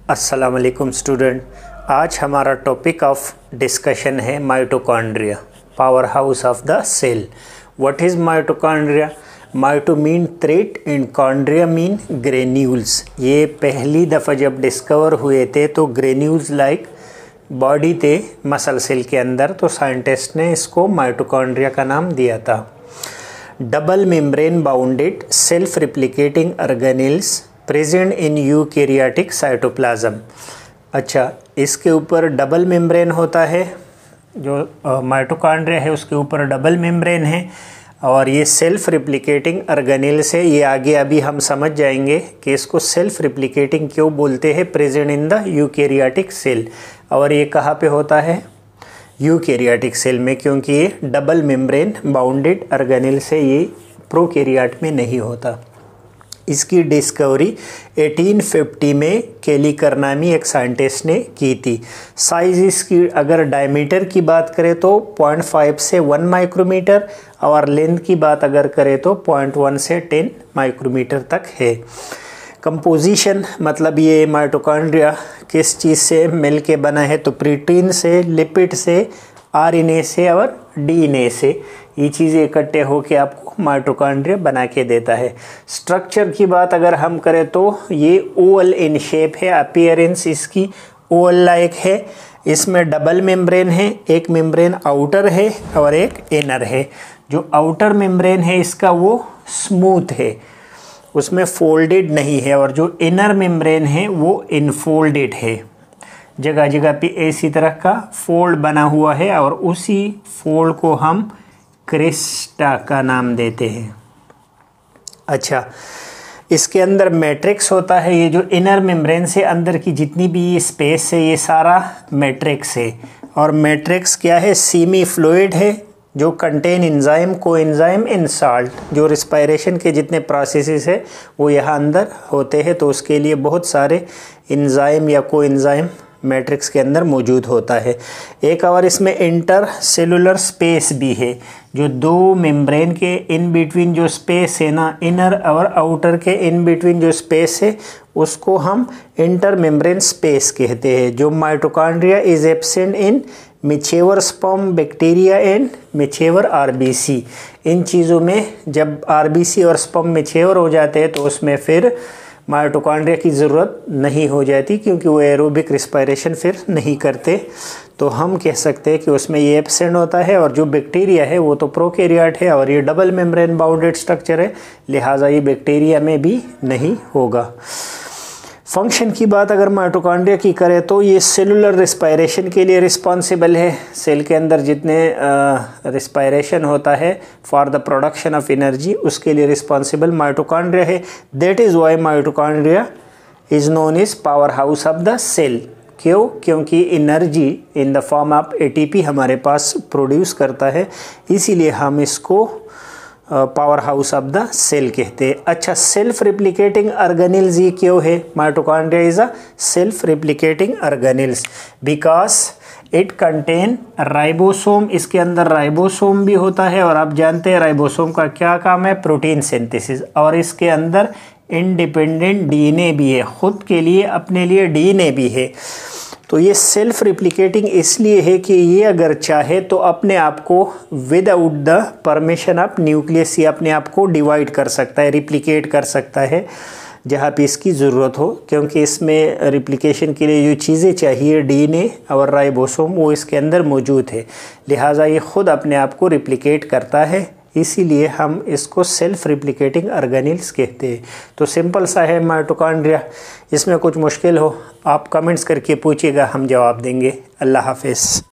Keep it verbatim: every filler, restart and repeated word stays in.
अस्सलाम वालेकुम स्टूडेंट। आज हमारा टॉपिक ऑफ डिस्कशन है mitochondria, power house of the cell. What is mitochondria? Mito mean thread and chondria mean granules. ये पहली दफ़ा जब डिस्कवर हुए थे तो ग्रेन्यूल्स लाइक बॉडी थे मसल सेल के अंदर, तो साइंटिस्ट ने इसको माइटोकॉन्ड्रिया का नाम दिया था। Double membrane bounded self replicating organelles present in eukaryotic cytoplasm. अच्छा, इसके ऊपर डबल मेम्ब्रेन होता है, जो माइटोकॉन्ड्रिया है उसके ऊपर डबल मेम्ब्रेन है और ये सेल्फ रिप्लिकेटिंग ऑर्गेनेल्स है। ये आगे अभी हम समझ जाएंगे कि इसको सेल्फ रिप्लिकेटिंग क्यों बोलते हैं, present in the eukaryotic cell. और ये कहाँ पे होता है? यूकैरियोटिक सेल में, क्योंकि ये डबल मेम्ब्रेन बाउंडेड ऑर्गेनेल से, ये प्रोकैरियोट में नहीं होता। इसकी डिस्कवरी अठारह सौ पचास में केली करनामी एक साइंटिस्ट ने की थी। साइज़ इसकी अगर डायमीटर की बात करें तो पॉइंट फाइव से वन माइक्रोमीटर और लेंथ की बात अगर करें तो पॉइंट वन से टेन माइक्रोमीटर तक है। कंपोजिशन मतलब ये माइटोकॉन्ड्रिया किस चीज़ से मिल के बना है, तो प्रोटीन से, लिपिड से, आरएनए से और डीएनए से, ये चीज़ें इकट्ठे होकर आपको माइटोकॉन्ड्रिया बना के देता है। स्ट्रक्चर की बात अगर हम करें तो ये ओवल इन शेप है, अपीयरेंस इसकी ओवल लाइक है। इसमें डबल मेम्ब्रेन है, एक मेम्ब्रेन आउटर है और एक इनर है। जो आउटर मेम्ब्रेन है इसका वो स्मूथ है, उसमें फोल्डेड नहीं है, और जो इनर मेम्ब्रेन है वो इनफोल्डेड है। जगह जगह पे इसी तरह का फोल्ड बना हुआ है और उसी फोल्ड को हम क्रिस्टा का नाम देते हैं। अच्छा, इसके अंदर मैट्रिक्स होता है। ये जो इनर मेम्ब्रेन से अंदर की जितनी भी स्पेस है ये सारा मैट्रिक्स है। और मैट्रिक्स क्या है? सेमी फ्लूइड है जो contain enzyme, coenzyme in salt. जो रिस्पायरेशन के जितने प्रोसेसेस है वो यहाँ अंदर होते हैं, तो उसके लिए बहुत सारे एंजाइम या कोएंजाइम मैट्रिक्स के अंदर मौजूद होता है। एक और इसमें इंटर सेलुलर स्पेस भी है, जो दो मेम्ब्रेन के इन बिटवीन जो स्पेस है ना, इनर और आउटर के इन बिटवीन जो स्पेस है उसको हम इंटर मेम्ब्रेन स्पेस कहते हैं। जो mitochondria is absent in mature sperm, bacteria and mature RBC. इन चीज़ों में जब आरबीसी और स्पर्म मैच्योर हो जाते हैं तो उसमें फिर माइटोकॉन्ड्रिया की ज़रूरत नहीं हो जाती, क्योंकि वो एरोबिक रिस्पायरेशन फिर नहीं करते। तो हम कह सकते हैं कि उसमें ये एब्सेंट होता है। और जो बैक्टीरिया है वो तो प्रोकैरियोट है और ये डबल मेम्ब्रेन बाउंडेड स्ट्रक्चर है, लिहाजा ये बैक्टीरिया में भी नहीं होगा। फंक्शन की बात अगर माइटोकॉन्ड्रिया की करें तो ये सेलुलर रिस्पायरेशन के लिए रिस्पॉन्सिबल है। सेल के अंदर जितने रिस्पायरेशन होता है for the production of energy, उसके लिए रिस्पॉन्सिबल माइटोकॉन्ड्रिया है। That is why mitochondria is known as power house of the cell. क्यों? क्योंकि energy in the form of ATP हमारे पास प्रोड्यूस करता है, इसीलिए हम इसको power house of the cell कहते हैं। अच्छा, सेल्फ रिप्लिकेटिंग ऑर्गेनेल्स ये क्यों है? Mitochondria is a self replicating organelles because it contain ribosome. इसके अंदर राइबोसोम भी होता है और आप जानते हैं राइबोसोम का क्या काम है? Protein synthesis. और इसके अंदर इंडिपेंडेंट डीएनए भी है, खुद के लिए अपने लिए डीएनए भी है। तो ये सेल्फ रिप्लिकेटिंग इसलिए है कि ये अगर चाहे तो अपने आप को without the permission of nucleus ये अपने आप को डिवाइड कर सकता है, रिप्लिकेट कर सकता है जहाँ पे इसकी ज़रूरत हो, क्योंकि इसमें रिप्लिकेशन के लिए जो चीज़ें चाहिए डीएनए और राइबोसोम वो इसके अंदर मौजूद है। लिहाजा ये खुद अपने आप को रिप्लिकेट करता है, इसीलिए हम इसको सेल्फ रिप्लिकेटिंग ऑर्गेनेल्स कहते हैं। तो सिंपल सा है माइटोकॉन्ड्रिया। इसमें कुछ मुश्किल हो आप कमेंट्स करके पूछिएगा, हम जवाब देंगे। अल्लाह हाफिज़।